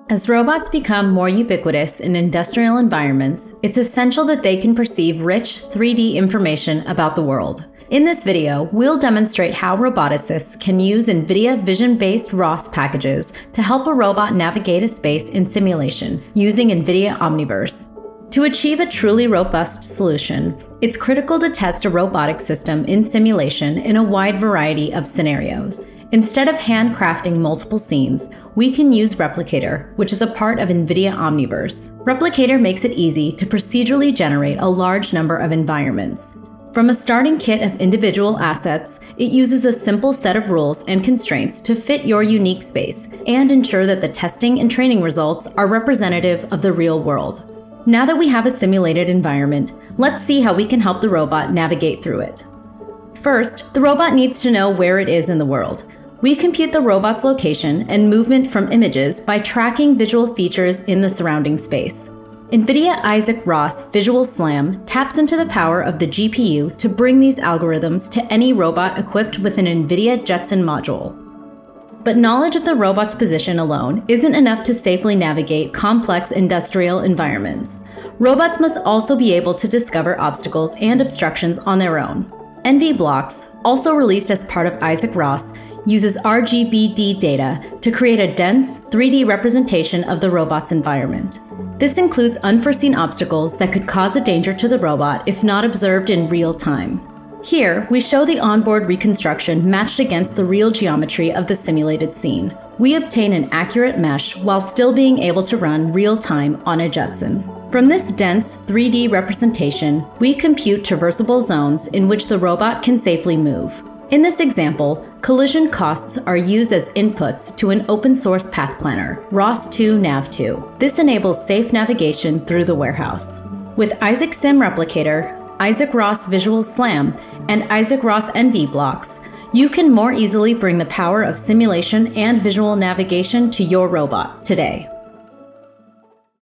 As robots become more ubiquitous in industrial environments, it's essential that they can perceive rich 3D information about the world. In this video, we'll demonstrate how roboticists can use NVIDIA vision-based ROS packages to help a robot navigate a space in simulation using NVIDIA Omniverse. To achieve a truly robust solution, it's critical to test a robotic system in simulation in a wide variety of scenarios. Instead of handcrafting multiple scenes, we can use Replicator, which is a part of NVIDIA Omniverse. Replicator makes it easy to procedurally generate a large number of environments. From a starting kit of individual assets, it uses a simple set of rules and constraints to fit your unique space and ensure that the testing and training results are representative of the real world. Now that we have a simulated environment, let's see how we can help the robot navigate through it. First, the robot needs to know where it is in the world. We compute the robot's location and movement from images by tracking visual features in the surrounding space. NVIDIA Isaac ROS Visual SLAM taps into the power of the GPU to bring these algorithms to any robot equipped with an NVIDIA Jetson module. But knowledge of the robot's position alone isn't enough to safely navigate complex industrial environments. Robots must also be able to discover obstacles and obstructions on their own. NVBlocks, also released as part of Isaac ROS, uses RGBD data to create a dense, 3D representation of the robot's environment. This includes unforeseen obstacles that could cause a danger to the robot if not observed in real time. Here, we show the onboard reconstruction matched against the real geometry of the simulated scene. We obtain an accurate mesh while still being able to run real-time on a Jetson. From this dense 3D representation, we compute traversable zones in which the robot can safely move. In this example, collision costs are used as inputs to an open-source path planner, ROS2 Nav2. This enables safe navigation through the warehouse. With Isaac Sim Replicator, Isaac ROS Visual SLAM, and Isaac ROS NVBlocks, you can more easily bring the power of simulation and visual navigation to your robot today.